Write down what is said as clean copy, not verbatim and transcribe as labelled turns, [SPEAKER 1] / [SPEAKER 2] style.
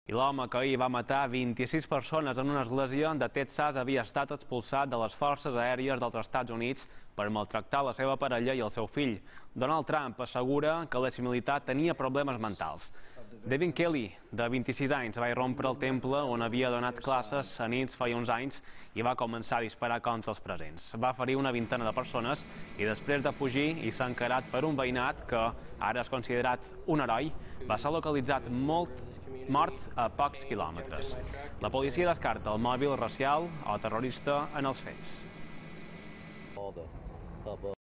[SPEAKER 1] I l'home que ahir va matar 26 persones en una església de Texas havia estat expulsat de les forces aèries dels Estats Units per maltractar la seva parella i el seu fill. Donald Trump assegura que l'exmilitar tenia problemes mentals. Devin Kelley, de 26 anys, va irrompre al temple on havia donat classes a nits feia uns anys i va començar a disparar contra els presents. Va ferir una vintena de persones i després de fugir i ser encarat per un veïnat que ara és considerat un heroi, va ser localitzat mort a pocs quilòmetres. La policia descarta el mòbil racial o terrorista en els fets.